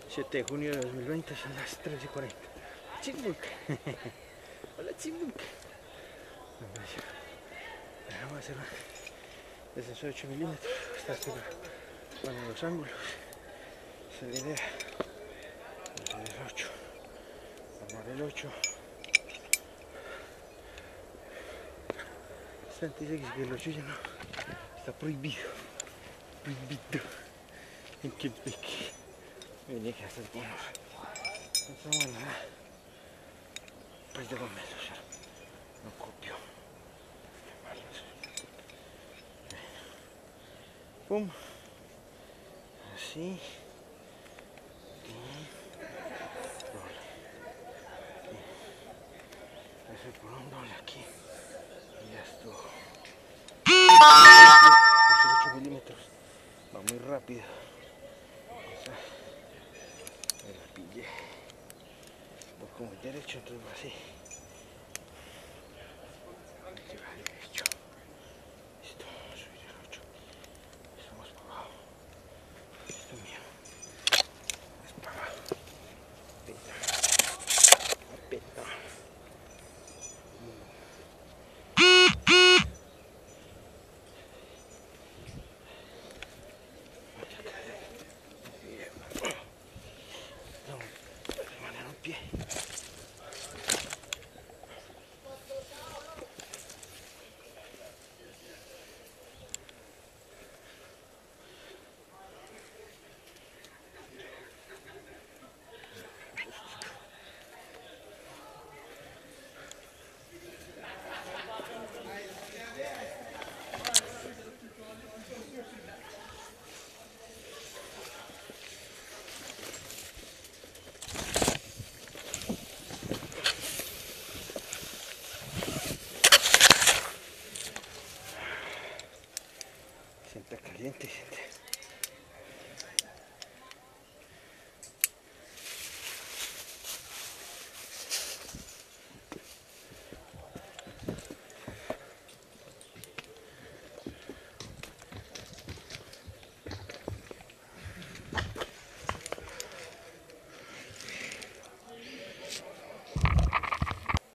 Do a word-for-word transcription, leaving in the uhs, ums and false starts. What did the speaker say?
siete de junio de dos mil veinte, son las tres y cuarenta. Chimbuk. Hola Chimbuk. Vamos a hacer un descenso de ocho milímetros. Está con los ángulos. Esa es la idea. Vamos a hacer el ocho. Vamos a el ocho. Antes de que el ocho ya no está prohibido. Prohibido. En Quebec. Viene que hacer bueno. No está buena. Pues de los metros. No copio. Pum. Así. Y doble. Ese por un doble aquí. Y ya estuvo. ocho milímetros. Va muy rápido. Esa, me la pillé. Voy como el derecho, entonces va así. Va derecho. Listo, subir el ocho. Estamos para abajo. Esto es mío. Es para abajo. Peta. Peta. Pie. Sienta caliente, sienta.